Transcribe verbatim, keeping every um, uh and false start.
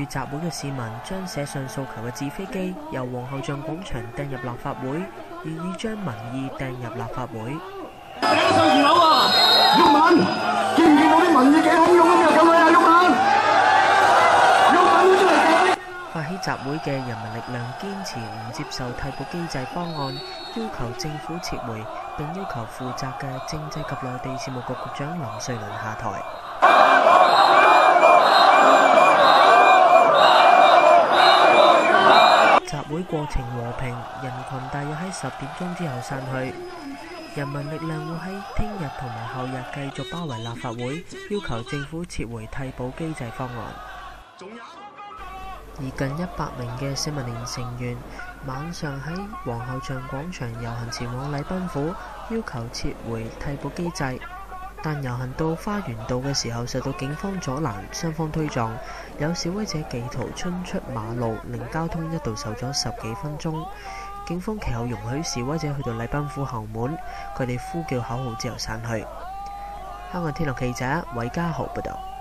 集會嘅市民將寫上訴求嘅紙飛機由皇后像廣場掟入立法會，願意將民意掟入立法會。 上二樓啊！毓民，見唔見到啲民意幾洶湧咁嘅咁樣啊？毓民，毓民都出嚟講。 發起集會嘅人民力量堅持唔接受替補機制方案，要求政府撤回，並要求負責嘅政制及內地事務局局長林瑞麟下台。集會過程和平，人群大約喺十點鐘之後散去。人民力量會喺聽日同埋後日繼續包圍立法會，要求政府撤回替補機制方案。而近一百名嘅社民連成員晚上喺皇后像廣場遊行前往禮賓府，要求撤回替補機制。但遊行到花園道嘅時候受到警方阻攔，雙方推撞，有示威者企圖衝出馬路，令交通一度受咗十幾分鐘。警方其後容許示威者去到禮賓府後門，佢哋呼叫口號之後散去。香港天路記者韋家豪報道。